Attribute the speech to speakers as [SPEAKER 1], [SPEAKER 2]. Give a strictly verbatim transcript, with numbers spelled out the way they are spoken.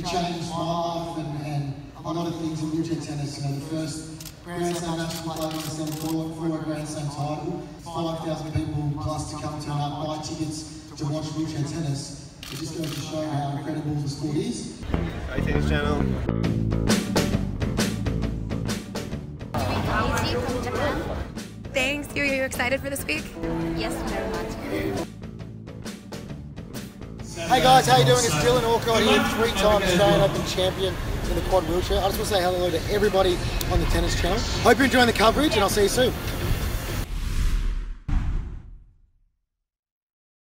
[SPEAKER 1] changed my life and, and a lot of things in wheelchair tennis. You know, the first Grand Slam national player on the December four for a Grand Slam title, five thousand people plus to come to and buy tickets to watch wheelchair tennis. It just goes to show how incredible the sport is.
[SPEAKER 2] Hi Tennis Channel.
[SPEAKER 3] Yui Kamiji from Japan.
[SPEAKER 4] Thanks. Are you excited for this week?
[SPEAKER 3] Yes, very much.
[SPEAKER 5] Hey guys, how you doing? It's Dylan Alcott here, three-time Australian Open champion in the quad wheelchair. I just want to say hello to everybody on the Tennis Channel. Hope you're enjoying the coverage and I'll see you soon.